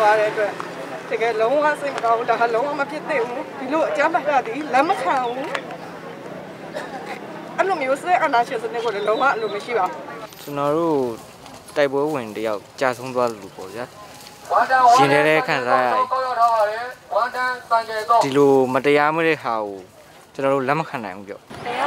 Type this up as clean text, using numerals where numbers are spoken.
သွားတဲ့အတွက်တကယ်လုံးဝစိတ်မကောင်းဘူးဒါကလုံးဝမဖြစ်သင့်ဘူးဒီလိုအကြမ်းဖက်တာဒီလက်မခံဘူးအဲ့လိုမျိုးစိတ်အနာရှင်စနစ်ကိုလည်းလုံးဝအလိုမရှိပါဘူးကျွန်တော်တို့တိုက်ပွဲဝင်တယောက်ကြာဆုံးသွားလို့ပေါ့ဗျာရှင်တဲ့ခံစားရတယ်ဒီလိုမတရားမတဲ့ဟာကိုကျွန်တော်တို့လက်မခံနိုင်ဘူးပြောတရား